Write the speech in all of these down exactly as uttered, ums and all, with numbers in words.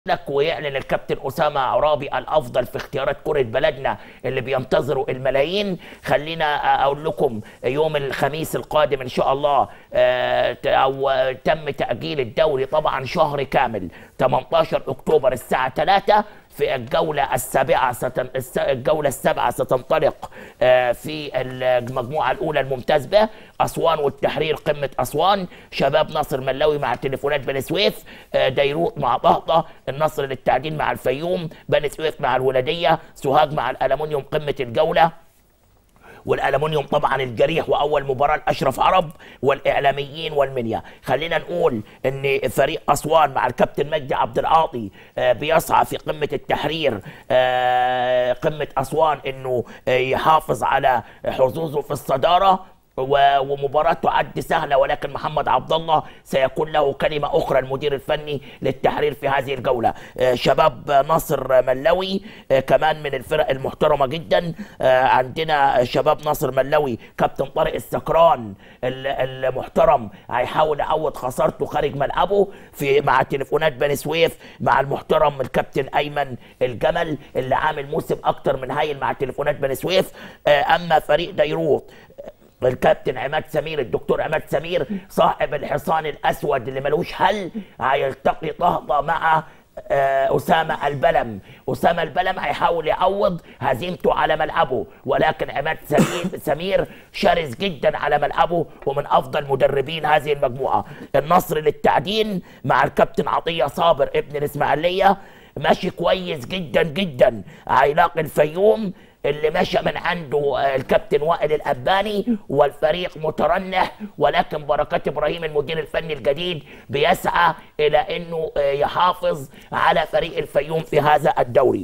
لك ويعلن الكابتن أسامة عرابي الأفضل في اختيارات كرة بلدنا اللي بينتظروا الملايين. خلينا أقول لكم يوم الخميس القادم إن شاء الله أو تم تأجيل الدوري طبعا شهر كامل، ثمانية عشر أكتوبر الساعة ثلاثة في الجولة السابعة ستن... الجولة السابعة ستنطلق في المجموعة الأولى الممتاز به أسوان والتحرير قمة أسوان، شباب ناصر ملاوي مع تليفونات بني سويف، ديروت مع طهطة، النصر للتعدين مع الفيوم، بني سويف مع الولدية، سوهاج مع الألمونيوم قمة الجولة، والألمونيوم طبعا الجريح واول مباراه لاشرف عرب، والاعلاميين والمنيا. خلينا نقول ان فريق اسوان مع الكابتن مجدي عبد العاطي بيسعى في قمه التحرير قمه اسوان انه يحافظ على حظوظه في الصداره، ومباراة تعد سهلة، ولكن محمد عبد الله سيكون له كلمة أخرى المدير الفني للتحرير في هذه الجولة. شباب ناصر ملاوي كمان من الفرق المحترمة جدا، عندنا شباب ناصر ملاوي كابتن طارق السكران المحترم هيحاول يعوض خسارته خارج ملعبه في مع تليفونات بني سويف مع المحترم الكابتن أيمن الجمل اللي عامل موسم أكتر من هايل مع تليفونات بني سويف. أما فريق ديروت الكابتن عماد سمير الدكتور عماد سمير صاحب الحصان الاسود اللي ملوش حل هيلتقي طهطة مع أسامة البلم. أسامة البلم هيحاول يعوض هزيمته على ملعبه، ولكن عماد سمير, سمير شرس جدا على ملعبه ومن أفضل مدربين هذه المجموعة. النصر للتعدين مع الكابتن عطية صابر ابن الإسماعيلية ماشي كويس جدا جدا، هيلاقي الفيوم اللي ماشى من عنده الكابتن وائل الأباني والفريق مترنح، ولكن بركات إبراهيم المدير الفني الجديد بيسعى إلى أنه يحافظ على فريق الفيوم في هذا الدوري.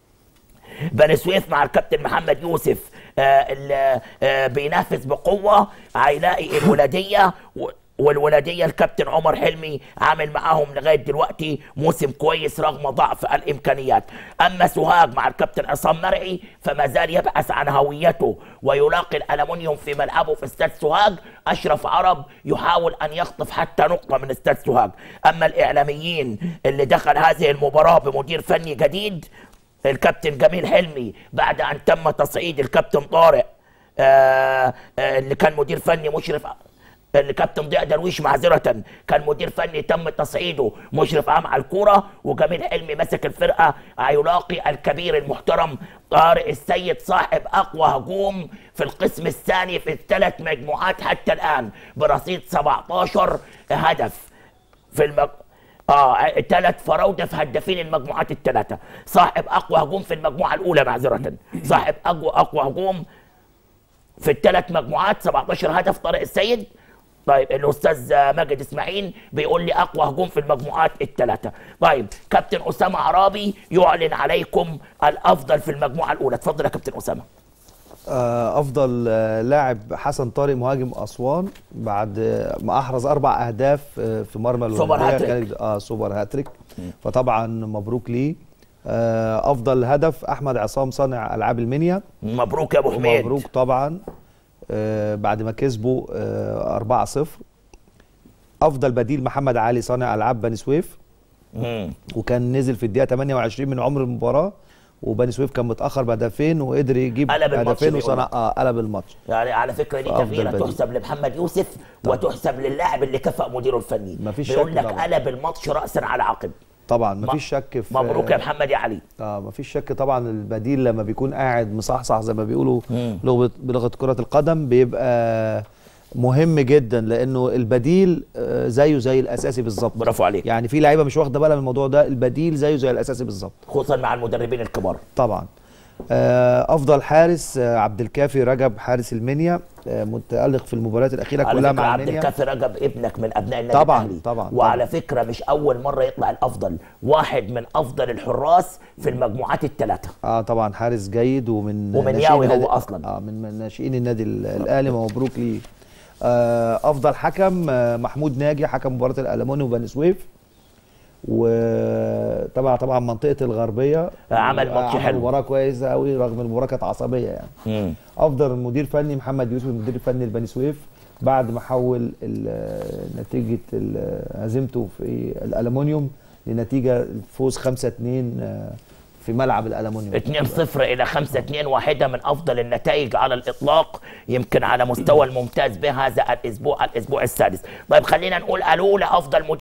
بني سويف مع الكابتن محمد يوسف اللي بينافس بقوة، هيلاقي الولدية والولدية الكابتن عمر حلمي عامل معاهم لغاية دلوقتي موسم كويس رغم ضعف الإمكانيات. أما سوهاج مع الكابتن عصام مرعي فما زال يبحث عن هويته ويلاقي الألمونيوم في ملعبه في استاد سوهاج. أشرف عرب يحاول أن يخطف حتى نقطة من استاد سوهاج. أما الإعلاميين اللي دخل هذه المباراة بمدير فني جديد الكابتن جميل حلمي بعد أن تم تصعيد الكابتن طارق آآ آآ اللي كان مدير فني مشرف، الكابتن ضياء درويش معذرة كان مدير فني تم تصعيده مشرف عام على الكوره، وجميل حلمي مسك الفرقه. هيلاقي الكبير المحترم طارق السيد صاحب اقوى هجوم في القسم الثاني في الثلاث مجموعات حتى الان برصيد سبعة عشر هدف في المج... اه ثلاث فراوده في هدافين المجموعات الثلاثه. صاحب اقوى هجوم في المجموعه الاولى معذرة صاحب اقوى اقوى هجوم في الثلاث مجموعات سبعة عشر هدف طارق السيد. طيب الاستاذ ماجد اسماعيل بيقول لي اقوى هجوم في المجموعات الثلاثه. طيب كابتن اسامه عرابي يعلن عليكم الافضل في المجموعه الاولى. اتفضل يا كابتن اسامه. افضل لاعب حسن طارق مهاجم اسوان بعد ما احرز اربع اهداف في مرمى سوبر هاتريك. اه سوبر هاتريك، فطبعا مبروك ليه. افضل هدف احمد عصام صانع العاب المنيا. مبروك يا ابو حميد. مبروك طبعا آه بعد ما كسبوا آه أربعة صفر. افضل بديل محمد علي صانع العاب بني سويف، وكان نزل في الدقيقه ثمانية وعشرين من عمر المباراه، وبني سويف كان متاخر بهدفين وقدر يجيب هدفين وصنع اه قلب الماتش. يعني على فكره دي تغييره تحسب لمحمد يوسف طبعا، وتحسب للاعب اللي كفأ مديره الفني. مفيش بيقول لك طبعا. قلب الماتش راسا على عقب. طبعا مفيش شك في مبروك يا محمد يا علي. اه مفيش شك طبعا. البديل لما بيكون قاعد مصحصح زي ما بيقولوا لغه بلغه كره القدم بيبقى مهم جدا، لانه البديل زيه زي الاساسي بالظبط. برافو عليك. يعني في لعيبه مش واخده بالها من الموضوع ده، البديل زيه زي الاساسي بالظبط، خصوصا مع المدربين الكبار. طبعا. افضل حارس عبد الكافي رجب حارس المنيا، متألق في المباريات الاخيره كلها مع المنيا. عبد الكافي رجب ابنك من ابناء النادي طبعا الاهلي طبعا. وعلى فكره مش اول مره يطلع الافضل، واحد من افضل الحراس في المجموعات الثلاثه. اه طبعا حارس جيد ومن ومنياوي هو اصلا اه من ناشئين النادي الاهلي. مبروك ليه. آه افضل حكم آه محمود ناجي حكم مباراه الألمونيوم وبني سويف، وطبعا طبعا منطقه الغربيه عمل ماتش حلو، مباراه كويسه قوي رغم المباراه كانت عصبيه يعني. مم. افضل مدير فني محمد يوسف المدير الفني لبني سويف بعد ما حول نتيجه هزيمته في الألمونيوم لنتيجه فوز خمسة اتنين في ملعب الألمونيوم. اتنين صفر الى خمسة اتنين، واحده من افضل النتائج على الاطلاق يمكن على مستوى الممتاز بهذا الاسبوع الاسبوع السادس. طيب خلينا نقول الو لافضل